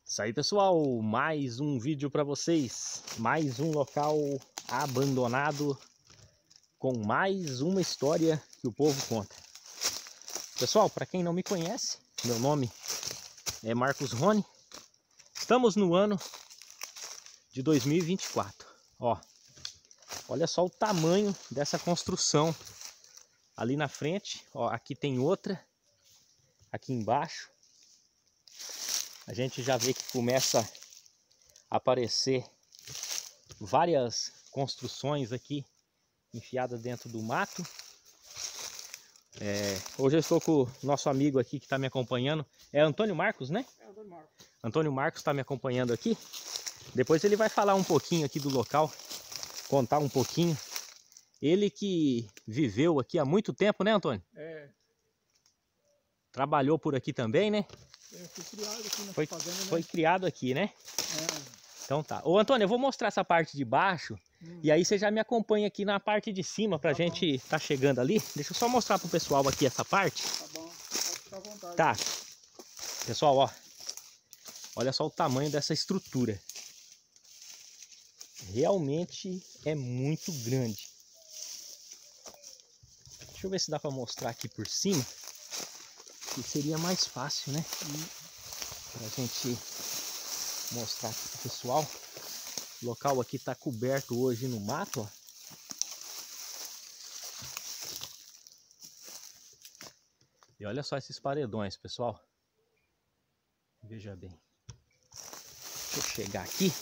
Isso aí, pessoal, mais um vídeo para vocês, mais um local abandonado com mais uma história que o povo conta. Pessoal, para quem não me conhece, meu nome é Marcos Rony. Estamos no ano de 2024. Olha só o tamanho dessa construção ali na frente. Aqui tem outra, aqui embaixo. A gente já vê que começa a aparecer várias construções aqui enfiadas dentro do mato. Hoje eu estou com o nosso amigo aqui que está me acompanhando. É Antônio Marcos, né? É Antônio Marcos. Antônio Marcos está me acompanhando aqui. Depois ele vai falar um pouquinho aqui do local, contar um pouquinho. Ele que viveu aqui há muito tempo, né, Antônio? Trabalhou por aqui também, né? Fui criado aqui na fazenda, né? Foi criado aqui, né? Então tá. Ô Antônio, eu vou mostrar essa parte de baixo e aí você já me acompanha aqui na parte de cima pra gente tá chegando ali. Deixa eu só mostrar pro pessoal aqui essa parte. Tá bom, pode ficar à vontade. Tá. Pessoal, olha só o tamanho dessa estrutura. Realmente é muito grande. Deixa eu ver se dá pra mostrar aqui por cima. Que seria mais fácil, né? Pra gente mostrar aqui pro pessoal. O local aqui tá coberto hoje no mato, ó. E olha só esses paredões, pessoal. Veja bem. Deixa eu chegar aqui.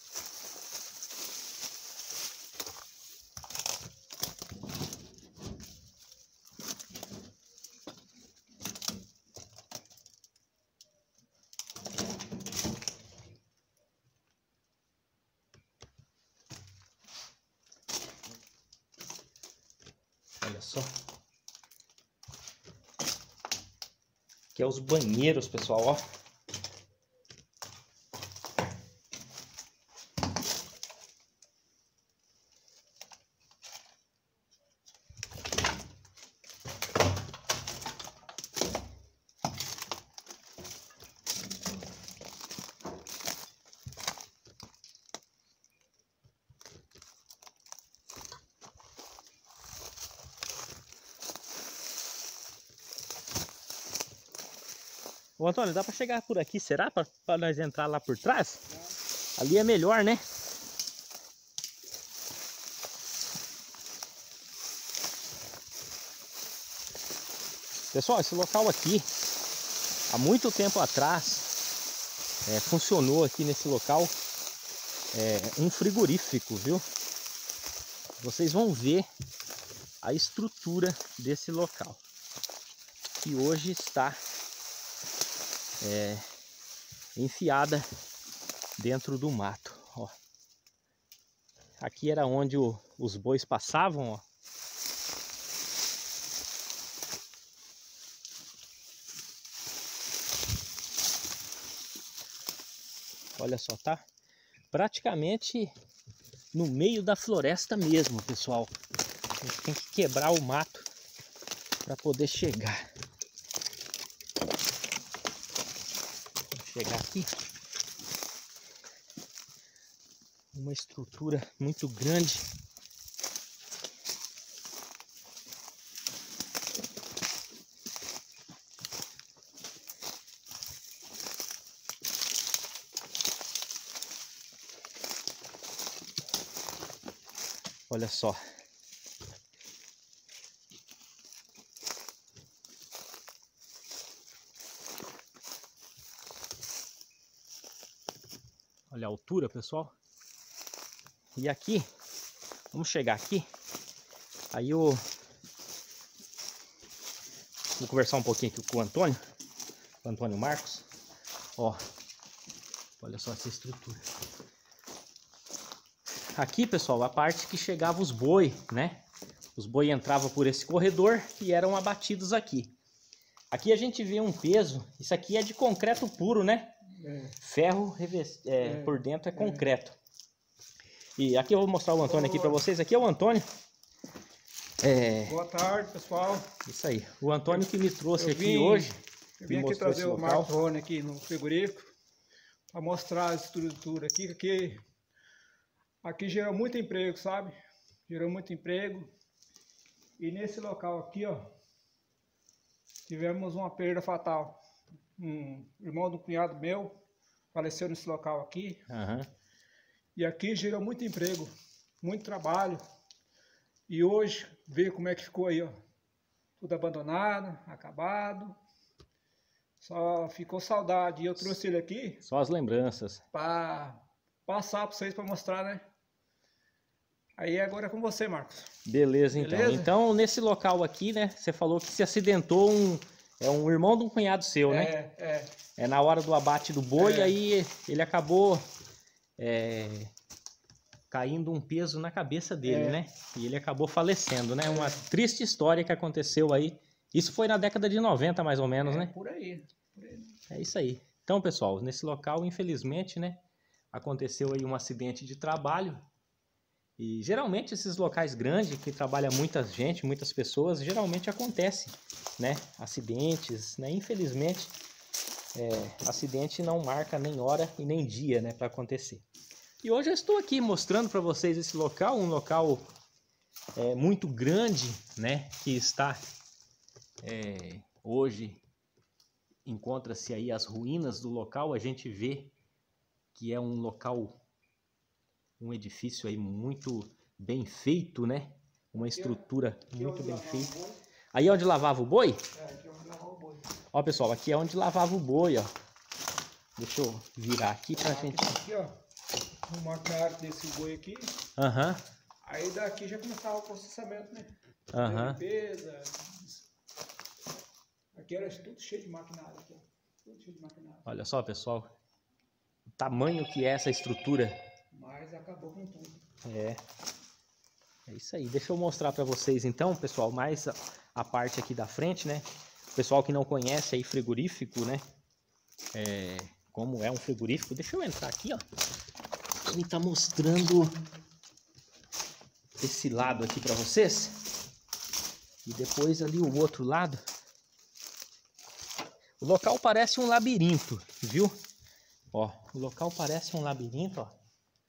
Olha só. Aqui é os banheiros, pessoal, ó. Ô Antônio, dá pra chegar por aqui, será? Pra nós entrar lá por trás? Ali é melhor, né? Pessoal, esse local aqui, há muito tempo atrás, funcionou aqui nesse local um frigorífico, viu? Vocês vão ver a estrutura desse local, que hoje está enfiada dentro do mato, ó. Aqui era onde os bois passavam, ó. Olha só, tá praticamente no meio da floresta mesmo, pessoal. A gente tem que quebrar o mato para poder chegar. Chegar aqui, uma estrutura muito grande. Olha só. Olha a altura, pessoal. E aqui, vamos chegar aqui. Aí eu vou conversar um pouquinho aqui com o Antônio Marcos. Olha só essa estrutura. Aqui, pessoal, a parte que chegava os boi, né? Os boi entravam por esse corredor e eram abatidos aqui. Aqui a gente vê um peso. Isso aqui é de concreto puro, né? Ferro por dentro é concreto. E aqui eu vou mostrar o Antônio aqui para vocês. Aqui é o Antônio. Boa tarde, pessoal. Isso aí. O Antônio que me trouxe aqui hoje. Eu vim aqui trazer o Marcos Rony aqui no frigorífico. para mostrar a estrutura aqui. Aqui gerou muito emprego, sabe? Gerou muito emprego. E nesse local aqui, ó, tivemos uma perda fatal. Um irmão do cunhado meu faleceu nesse local aqui. Uhum. E aqui gerou muito emprego, muito trabalho. E hoje, vê como é que ficou aí, ó. Tudo abandonado, acabado. Só ficou saudade. E eu trouxe ele aqui. Só as lembranças. Para passar para vocês, para mostrar, né? Aí agora é com você, Marcos. Beleza, então. Beleza? Então, nesse local aqui, né? Você falou que se acidentou um irmão de um cunhado seu, né? É na hora do abate do boi, aí ele acabou caindo um peso na cabeça dele, né? E ele acabou falecendo, né? Uma triste história que aconteceu aí. Isso foi na década de 90, mais ou menos, né? Por aí. É isso aí. Então, pessoal, nesse local, infelizmente, né? Aconteceu aí um acidente de trabalho. E geralmente esses locais grandes, que trabalha muita gente, muitas pessoas, geralmente acontece, né? Acidentes, né? Infelizmente, acidente não marca nem hora e nem dia, né? Para acontecer. E hoje eu estou aqui mostrando para vocês esse local, um local muito grande, né? Que está hoje, encontra-se aí as ruínas do local. A gente vê que é um local, um edifício aí muito bem feito, né? Uma estrutura muito bem feita. Aí é onde lavava o boi? Aqui é onde lavava o boi. Ó, pessoal, aqui é onde lavava o boi, ó. Deixa eu virar aqui pra gente... Aqui, ó, o maquinário desse boi aqui. Aham. Aí daqui já começava o processamento, né? Aham. Limpeza. Aqui era tudo cheio de maquinário. Aqui, ó. Tudo cheio de maquinário. Olha só, pessoal. O tamanho que é essa estrutura. Mas acabou com tudo. É isso aí. Deixa eu mostrar para vocês então, pessoal, mais a parte aqui da frente, né? O pessoal que não conhece aí frigorífico, né? Como é um frigorífico. Deixa eu entrar aqui, ó. Ele tá mostrando esse lado aqui para vocês. E depois ali o outro lado. O local parece um labirinto, viu? Ó, o local parece um labirinto, ó.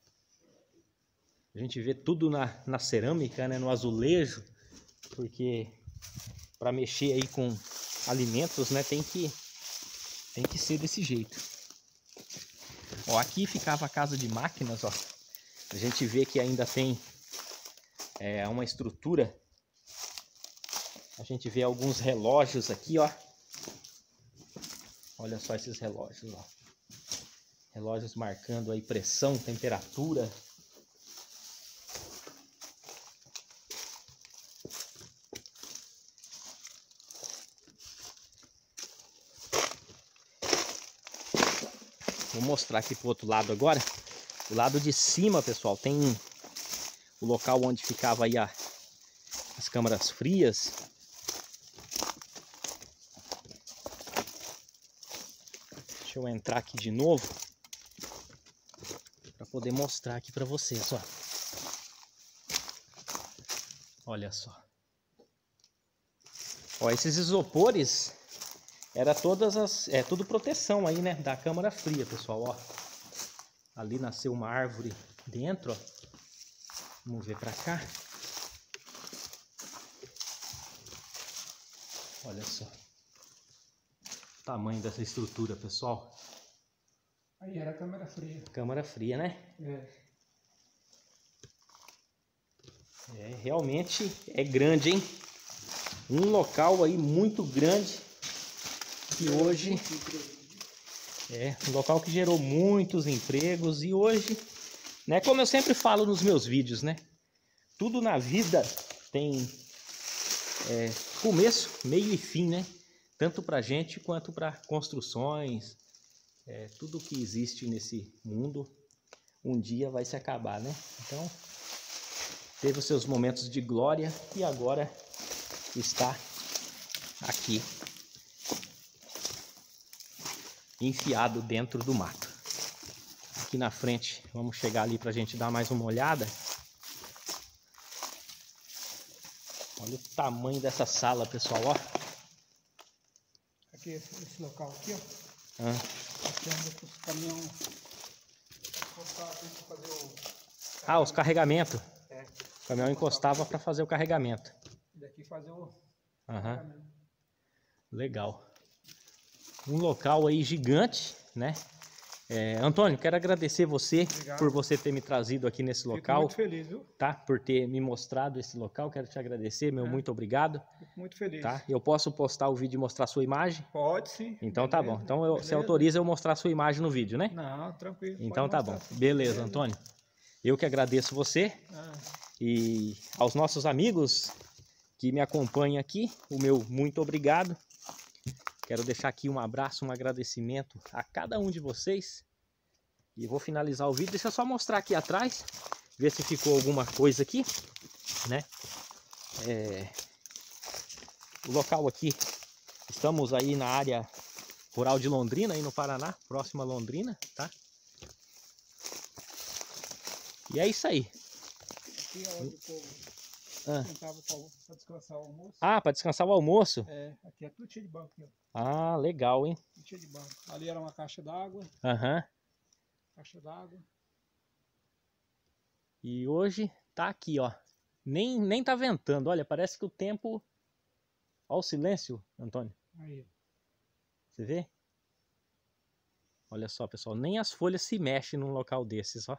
A gente vê tudo na cerâmica, né, no azulejo, porque para mexer aí com alimentos, né, tem que ser desse jeito. Ó, aqui ficava a casa de máquinas, ó. A gente vê que ainda tem uma estrutura. A gente vê alguns relógios aqui, ó. Olha só esses relógios, ó. Relógios marcando aí pressão, temperatura. Vou mostrar aqui pro outro lado agora. O lado de cima, pessoal, tem o local onde ficava aí as câmaras frias. Deixa eu entrar aqui de novo para poder mostrar aqui para vocês, ó. Olha só. Ó, esses isopores era tudo proteção aí, né, da câmara fria, pessoal, ó. Ali nasceu uma árvore dentro, ó. Vamos ver para cá. Olha só. O tamanho dessa estrutura, pessoal. Aí era a câmara fria. Câmara fria, né? Realmente é grande, hein? Um local aí muito grande. Que hoje um local que gerou muitos empregos. E hoje, né, como eu sempre falo nos meus vídeos, né, tudo na vida tem começo, meio e fim, né, tanto pra gente quanto para construções. Tudo que existe nesse mundo um dia vai se acabar, né? Então teve os seus momentos de glória e agora está aqui, enfiado dentro do mato. Aqui na frente, vamos chegar ali para a gente dar mais uma olhada. Olha o tamanho dessa sala, pessoal, ó. Aqui, esse local aqui, ó. Aqui é os caminhões. Os carregamentos. É. O caminhão encostava para fazer o carregamento. E daqui fazer o carregamento. Legal. Um local aí gigante, né? Antônio, quero agradecer você por você ter me trazido aqui nesse local. Fico muito feliz, viu? Tá? Por ter me mostrado esse local. Quero te agradecer, muito obrigado. Fico muito feliz. Tá? Eu posso postar o vídeo e mostrar a sua imagem? Pode sim. Então beleza, tá bom. Então você autoriza eu mostrar a sua imagem no vídeo, né? Não, tranquilo. Então tá bom. Beleza, Antônio. Eu que agradeço você e aos nossos amigos que me acompanham aqui, o meu muito obrigado. Quero deixar aqui um abraço, um agradecimento a cada um de vocês. E vou finalizar o vídeo. Deixa eu só mostrar aqui atrás, ver se ficou alguma coisa aqui, né? O local aqui, estamos aí na área rural de Londrina, aí no Paraná, próximo a Londrina, tá? E é isso aí. Aqui é onde o povo sentava para descansar o almoço. Para descansar o almoço? Aqui é tudo cheio de banco. Legal, hein? Tudo cheio de banco. Ali era uma caixa d'água. Caixa d'água. E hoje tá aqui, ó. Nem tá ventando. Olha, parece que o tempo... Olha o silêncio, Antônio. Aí. Você vê? Olha só, pessoal. Nem as folhas se mexem num local desses, ó.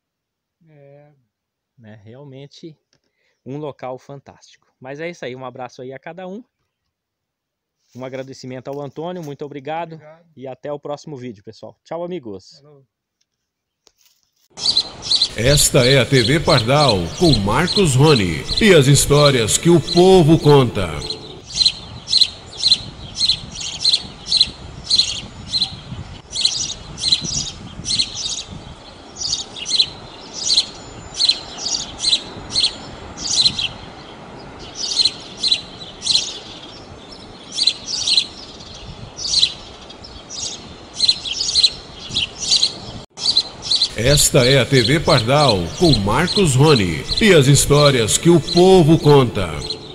Né? Realmente um local fantástico. Mas é isso aí. Um abraço aí a cada um. Um agradecimento ao Antônio. Muito obrigado. E até o próximo vídeo, pessoal. Tchau, amigos. Falou. Esta é a TV Pardal com Marcos Rony e as histórias que o povo conta. Esta é a TV Pardal com Marcos Rony e as histórias que o povo conta.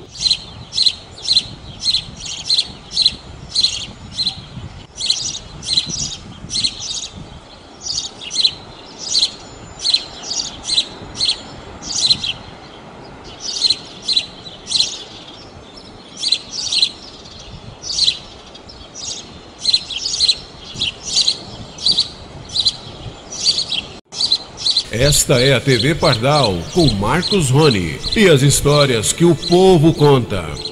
Esta é a TV Pardal com Marcos Rony e as histórias que o povo conta.